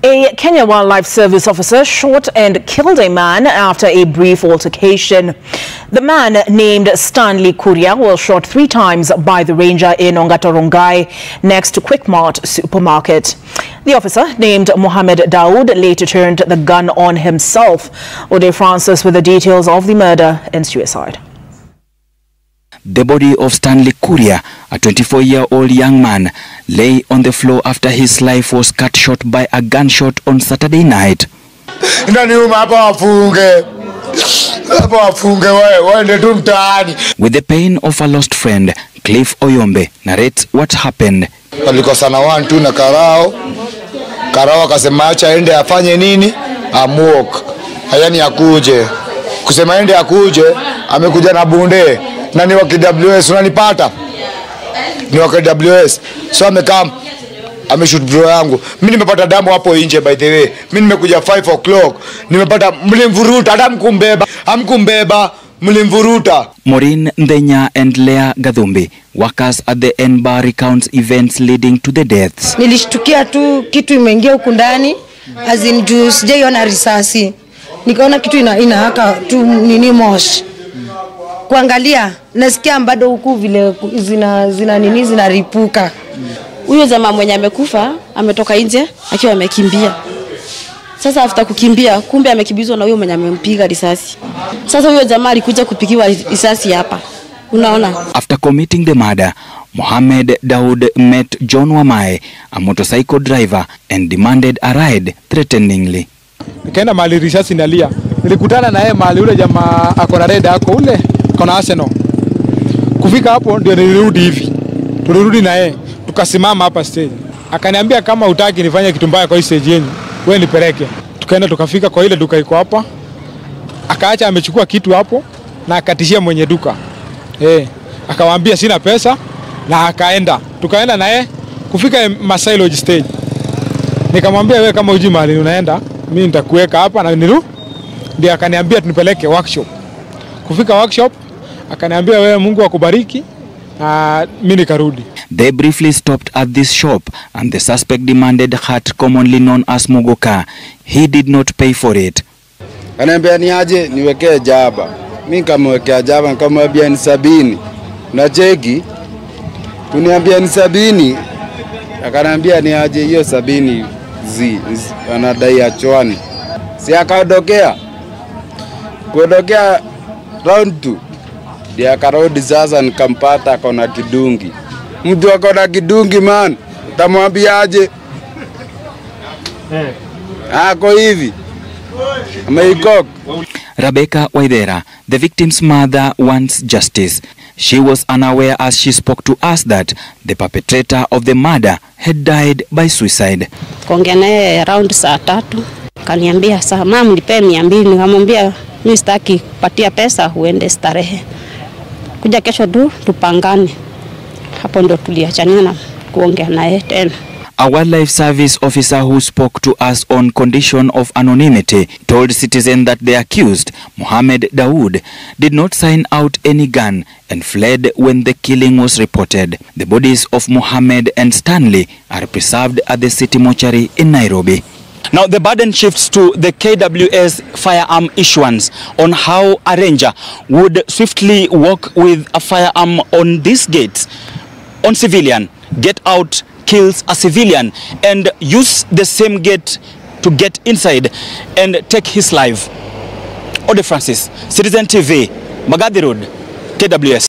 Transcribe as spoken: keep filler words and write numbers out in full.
A Kenya Wildlife Service officer shot and killed a man after a brief altercation. The man, named Starnely Kuria, was shot three times by the ranger in Ongata Rongai next to Quickmart supermarket. The officer, named Mohamed Daud, later turned the gun on himself. Ode Francis with the details of the murder and suicide. The body of Starnely Kuria, a twenty-four-year-old young man, lay on the floor after his life was cut short by a gunshot on Saturday night. With the pain of a lost friend, Cliff Oyombe narrates what happened. Walikosana wantu na karao. Karao akasema acha ende afanye nini? Amuok. Hayani akuje. Kusema ende akuje, amekuja na bunde. Na ni wa K W S, unanipata? Ni wa K W S. So amekaa ameshoot bro yangu. Mimi nimepata damu hapo nje by the way. Mimi nimekuja five o'clock. Nimepata mlimvuruta, hata mkumbeba. Hamkumbeba, mlimvuruta. Maureen Ndenya and Leah Gadhumbi, workers at the N bar, recounts events leading to the deaths. Nilishtukia tu kitu imeingia huku ndani, as in juu sijaiona risasi. Nikaona kitu ina inahaka tu nini moshi. Kuangalia nasikia bado huku vile zina zina nini zinaripuka. Huyo jamaa mwenye amekufa ametoka nje akiwa amekimbia. Sasa after kukimbia kumbe amekimbizwa na huyo mwenye amempiga risasi. Sasa huyo jamaa alikuja kupigiwa risasi hapa. Unaona? After committing the murder, Mohamed Daud met John Wamae, a motorcycle driver, and demanded a ride threateningly. Nikaenda mahali risasi inalia. Nilikutana na yeye mahali ule jamaa ako na red ako ule kona Arsenal. Kufika hapo ndio nilirudi hivi. Tulirudi na yeye, tukasimama hapa stage. Akaniambia kama hutaki nifanye kitu mbaya kwa hii stage yenu, wewe nipeleke. Tukaenda tukafika kwa ile duka iko hapa. Akaacha amechukua kitu hapo na akatishia mwenye duka. Eh, akawaambia sina pesa na akaenda. Tukaenda na yeye kufika Masai Lodge stage. Nikamwambia wewe kama uji mahali unaenda, mimi nitakuweka hapa na niru. Ndio akaniambia tunipeleke workshop. Kufika workshop akaniambia wewe Mungu akubariki na mimi nikarudi. They briefly stopped at this shop and the suspect demanded hat commonly known as Mugoka. He did not pay for it. Ananiambia ni aje niwekee jaba. Mimi nikamwekea jaba nikamwambia ni sabini. Na cheki tuniambia ni sabini. Akaniambia ni aje hiyo sabini zi anadai achwani. Si akaondokea. Kuondokea round two. Dia akarudi sasa nikampata akona kidungi. Mtu akona kidungi man, utamwambia aje? Eh. Ako hivi. Ameikok. Rebecca Waidera, the victim's mother, wants justice. She was unaware as she spoke to us that the perpetrator of the murder had died by suicide. Kuongea naye around saa tatu. Kaniambia saa mama nipe mia mbili, nikamwambia mimi sitaki kupatia pesa uende starehe. Kuja kesho tu tupangane. Hapo ndo tuliachana na kuongea naye tena. A wildlife service officer who spoke to us on condition of anonymity told citizens that the accused, Mohamed Daud, did not sign out any gun and fled when the killing was reported. The bodies of Mohamed and Starnely are preserved at the city mortuary in Nairobi. Now the burden shifts to the K W S firearm issuance on how a ranger would swiftly walk with a firearm on these gates on civilian, get out, kills a civilian, and use the same gate to get inside and take his life. Ode Francis, Citizen T V, Magadi Road, K W S.